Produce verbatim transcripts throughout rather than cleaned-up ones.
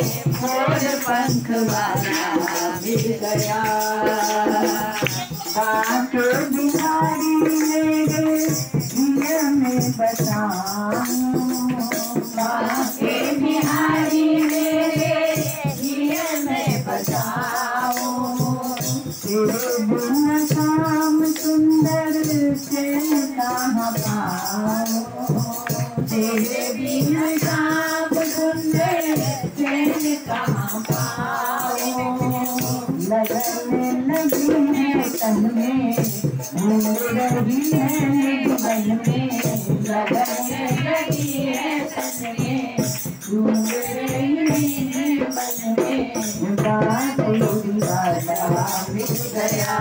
मोर पंख वाला मिल गया। बाके बिहारी मेरे दिल में बसाओ, बाके बिहारी मेरे दिल में बसाओ। तेरे बिन शाम सुंदर चैन कहाँ पाओ, तेरे बिन शाम सुंदर चैन कहाँ पाओ। लगने लगी है तन में घूम रही है मन में, लगने लगी है तन में घूम रही है मन में। बाके वाला मिल गया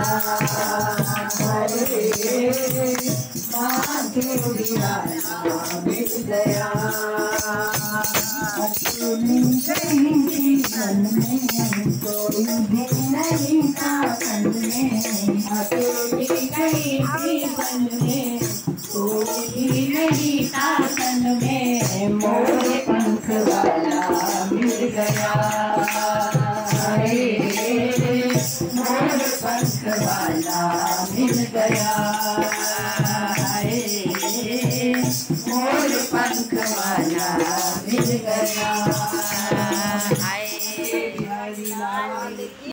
हरे बाके वाला मिल गया। अकेली गई जीवन में कोई भी नहीं था तन में, अकेली गई जीवन में कोई भी नहीं था तन में। मोर पंख वाला मिल गया हरे मोर पंख वाला मिल गया हरे मोर पंख वाला मिल गया।